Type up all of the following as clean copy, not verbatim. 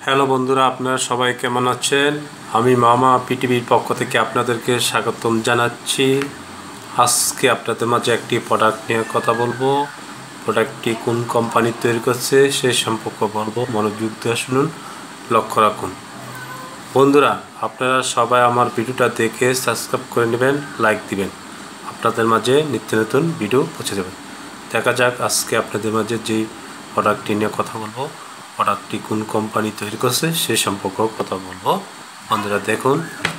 Hello বন্ধুরা, আপনারা সবাই কেমন আছেন? আমি মামা পিটিভির পক্ষ থেকে আপনাদেরকে স্বাগতম জানাচ্ছি। আজকে আপনাদের মাঝে একটি প্রোডাক্ট নিয়ে কথা বলবো। প্রোডাক্টটি কোন কোম্পানি তৈরি করছে সেই সম্পর্কে বলবো। মনোযোগ দিয়ে শুনুন, লক্ষ্য রাখুন। বন্ধুরা, আপনারা সবাই আমার ভিডিওটা দেখে সাবস্ক্রাইব করে নেবেন, লাইক দিবেন। আপনাদের মাঝে নিত্য নতুন ভিডিও পৌঁছে দেবেন। দেখা যাক আজকে আপনাদের মাঝে যেই প্রোডাক্টটি নিয়ে কথা বলবো, প্রোডাক্টটি কোন কোম্পানি তৈরি করছে সে সম্পর্কেও কথা বলবো। বন্ধুরা দেখুন,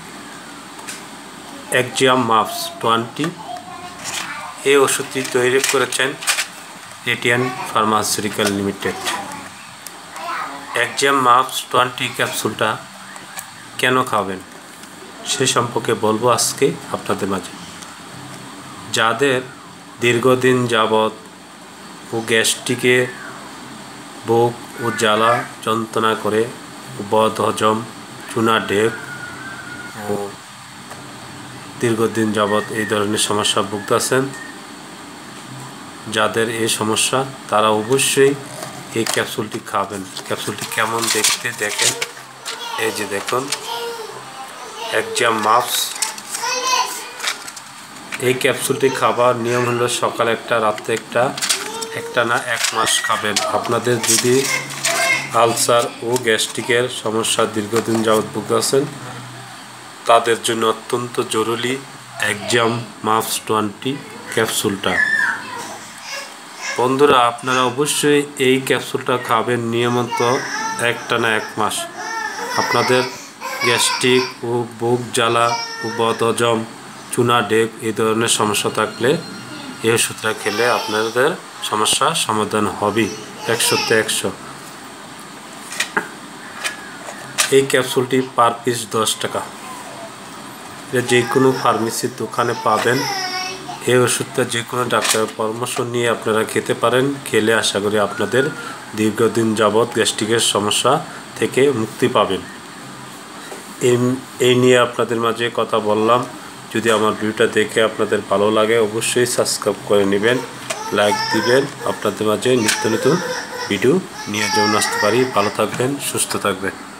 একজিয়াম মাপস 20 এই ওষুধটি তৈরি করেছেন Radiant pharmaceutical limited. Exium MUPS 20 ক্যাপসুলটা কেন খাবেন সে সম্পর্কে বলবো আজকে আপনাদের মাঝে। যাদের দীর্ঘদিন যাবৎ ও গ্যাস্ট্রিকে বুক ও জ্বালা যন্ত্রণা করে, বদহজম, চুনা ঢেক ও দীর্ঘদিন যাবৎ এই ধরনের সমস্যা ভুগতেছেন, যাদের এই সমস্যা তারা অবশ্যই এই ক্যাপসুলটি খাবেন। ক্যাপসুলটি কেমন দেখতে দেখেন, এই যে দেখুন একজিয়াম মাপস। এই ক্যাপসুলটি খাবার নিয়ম হলো সকালে একটা, রাত্রে একটা না 1 মাস খাবেন। আপনাদের যদি আলসার ও গ্যাস্ট্রিকের সমস্যা দীর্ঘদিন যাবৎ ভুগতেছেন তাদের জন্য অত্যন্ত জরুরি একজিয়াম মাপস 20 ক্যাপসুলটা। বন্ধুরা, আপনারা অবশ্যই এই ক্যাপসুলটা খাবেন নিয়মিত একটা না 1 মাস। আপনাদের গ্যাস্ট্রিক ও বুক জ্বালা ও বদহজম, চুনা ঢেক এই ধরনের সমস্যা থাকলে এই ওষুধটা খেলে আপনাদের সমস্যা সমাধান হবে 100তে 100। এই ক্যাপসুলটি পার পিস 10 টাকা। যে কোনো ফার্মেসির দোকানে পাবেন। এই ওষুধটা যে কোনো ডাক্তারের পরামর্শ নিয়ে আপনারা খেতে পারেন। খেলে আশা করি আপনাদের দীর্ঘদিন যাবৎ গ্যাস্ট্রিকের সমস্যা থেকে মুক্তি পাবেন। এই নিয়ে আপনাদের মাঝে কথা বললাম। যদি আমার ভিডিওটা দেখে আপনাদের ভালো লাগে অবশ্যই সাবস্ক্রাইব করে নেবেন, লাইক দিবেন। আপনাদের মাঝে নিত্য নতুন ভিডিও নিয়ে যেমন আসতে পারি। ভালো থাকবেন, সুস্থ থাকবেন।